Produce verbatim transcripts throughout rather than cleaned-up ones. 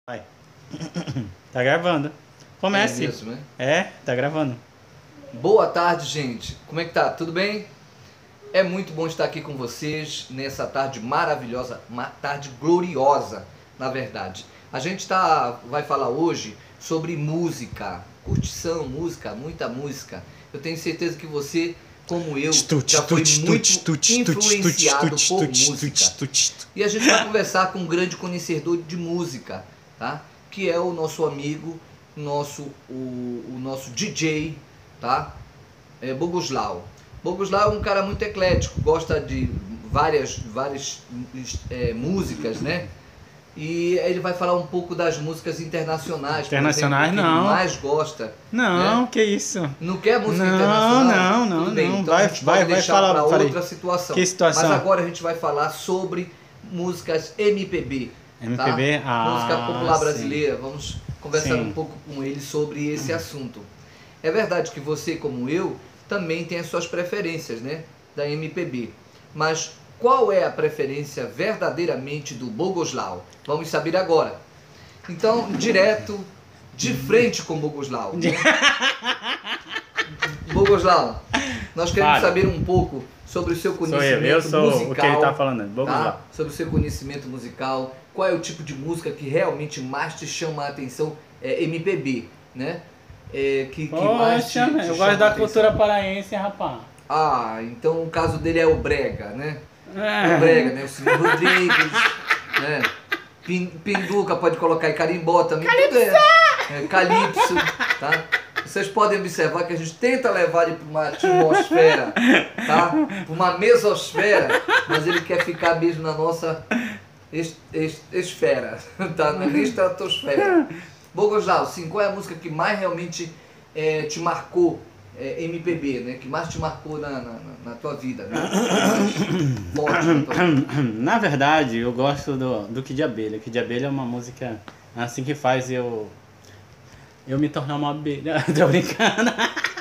Vai. Tá gravando. Comece. É mesmo, né? É, tá gravando. Boa tarde, gente. Como é que tá? Tudo bem? É muito bom estar aqui com vocês nessa tarde maravilhosa, uma tarde gloriosa, na verdade. A gente tá, vai falar hoje sobre música, curtição, música, muita música. Eu tenho certeza que você, como eu, já foi muito influenciado por música. E a gente vai conversar com um grande conhecedor de música, tá? Que é o nosso amigo, nosso, o, o nosso D J, tá? É Boguslau. Boguslau é um cara muito eclético, gosta de várias, várias é, músicas, né? E ele vai falar um pouco das músicas internacionais, Internacionais, por exemplo, que não. ele mais gosta. Não, né? que isso? Não quer música Não, internacional? não, não, Tudo bem, não. então Vai- a gente vai- pode vai deixar falar, para falei. outra situação. Que situação? Mas agora a gente vai falar sobre músicas M P B. M P tá? B? Ah, Música popular sim. brasileira. Vamos conversar Sim. um pouco com ele sobre esse assunto. É verdade que você, como eu, também tem as suas preferências, né? Da M P B. Mas qual é a preferência verdadeiramente do Boguslau? Vamos saber agora. Então, direto, de frente com Boguslau. Né? Boguslau, nós queremos Fale. saber um pouco sobre o seu Sou conhecimento eu, eu sou musical. o que ele tá falando. Tá? Boguslau. Sobre o seu conhecimento musical, qual é o tipo de música que realmente mais te chama a atenção, é M P B, né? É, que, que mais te, Poxa, te eu chama gosto a da atenção. cultura paraense, rapaz. Ah, então o caso dele é o Brega, né? É. O Brega, né? O Silvio Rodrigues, né? Pin- Pinduca pode colocar aí, Carimbó também. Tudo é, é Calypso, tá? Vocês podem observar que a gente tenta levar ele para uma atmosfera, tá? Para uma mesosfera, mas ele quer ficar mesmo na nossa es- es- esfera, tá? Na estratosfera. Boguslau, sim, qual é a música que mais realmente eh, te marcou, eh, M P B, né? Que mais te marcou na, na, na- na tua vida, né? Mais forte na tua vida. Na verdade, eu gosto do, do Kid Abelha. Kid Abelha é uma música assim que faz eu eu me tornar uma abelha. Tô brincando.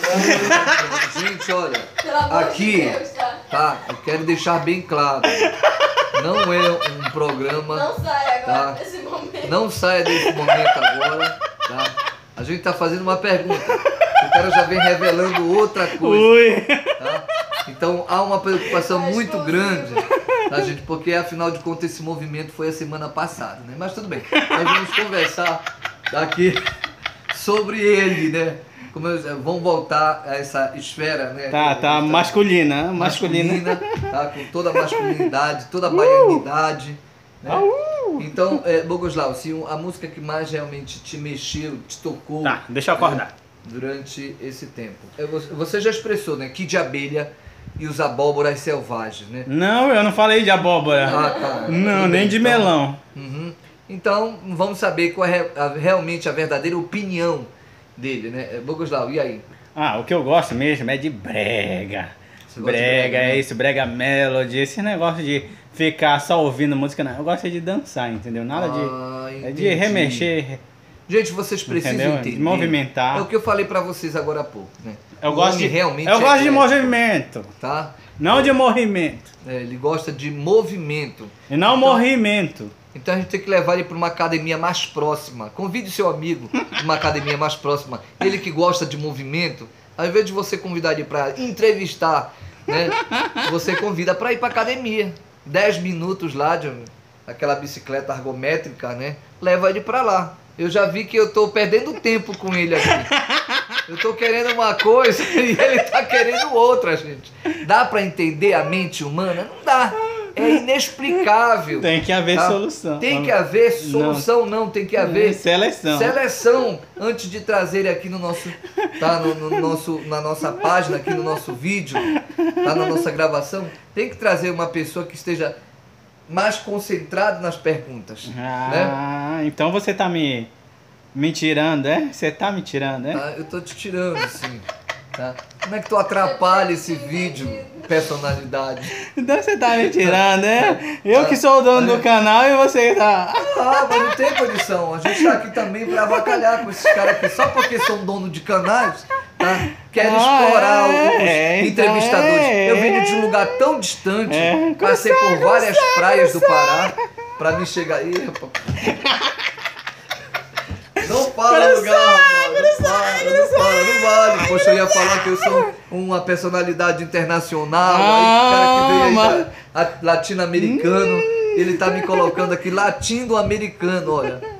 Gente, olha, Pelo amor aqui, de Deus, tá? tá? Eu quero deixar bem claro, não é um programa, Não sai agora Tá. desse momento. não saia desse momento agora, tá? A gente tá fazendo uma pergunta, o cara já vem revelando outra coisa. Ui. Tá? Então há uma preocupação Mas muito como grande, tá, gente? Porque afinal de contas esse movimento foi a semana passada, né? Mas tudo bem, nós vamos conversar aqui sobre ele, né? Como eu, vamos voltar a essa esfera, né? Tá, que tá a gente masculina, masculina. tá? Com toda a masculinidade, toda a baianidade, né? Então, é, Boguslau, se a música que mais realmente te mexeu, te tocou, Tá, deixa eu acordar. durante esse tempo. É, você- Você já expressou, né? Kid Abelha e os abóboras selvagens, né? Não, eu não falei de abóbora. Ah, tá. Não, Tudo nem bem, de então. melão. Uhum. Então, vamos saber qual é a- realmente a verdadeira opinião dele, né? É, Boguslau, e aí? Ah, o que eu gosto mesmo é de brega. Você gosta de Brega, brega, né? é isso, brega melody, esse negócio de ficar só ouvindo música, não. Eu gosto de dançar, entendeu? Nada de, Ah, é entendi. de remexer, Gente, vocês precisam entendeu? entender. De movimentar. É o que eu falei pra vocês agora há pouco, né? Eu O gosto de, homem realmente eu é gosto de eclético, movimento, tá? não de movimento. É, ele gosta de movimento. E não Então- movimento. Então a gente tem que levar ele para uma academia mais próxima. Convide seu amigo para uma academia mais próxima. Ele que gosta de movimento, ao invés de você convidar ele para entrevistar, né? Você convida para ir para academia. Dez minutos lá de aquela bicicleta ergométrica, né? Leva ele para lá. Eu já vi que eu tô perdendo tempo com ele aqui. Eu tô querendo uma coisa e ele tá querendo outra, gente. Dá para entender a mente humana? Não dá. É inexplicável. Tem que haver Tá? solução. Tem que haver solução, não, tem que haver Seleção. seleção antes de trazer aqui no nosso, tá, no, no nosso, na nossa página, aqui no nosso vídeo, tá, na nossa gravação. Tem que trazer uma pessoa que esteja mais concentrada nas perguntas, né? Ah, então você tá me, me tirando, é? Você tá me tirando, é? Tá? Eu tô te tirando, sim. Tá? Como é que tu atrapalha esse vídeo, personalidade? Então você tá me tirando, é? Eu que sou o dono do canal e você tá... Ah, mas não tem condição. A gente tá aqui também pra avacalhar com esses caras aqui. Só porque são dono de canais, tá? Querem Ah, explorar é, os é, entrevistadores. é, Eu venho de um lugar tão distante, É, passei por várias praias do Pará pra me chegar aí, rapaz. fala no garro, mano. Não fala, não fala, não vale. Poxa, eu ia falar que eu sou uma personalidade internacional. Aí o cara que veio aí, mas- da- a- latino-americano, ele tá me colocando aqui latino-americano, olha.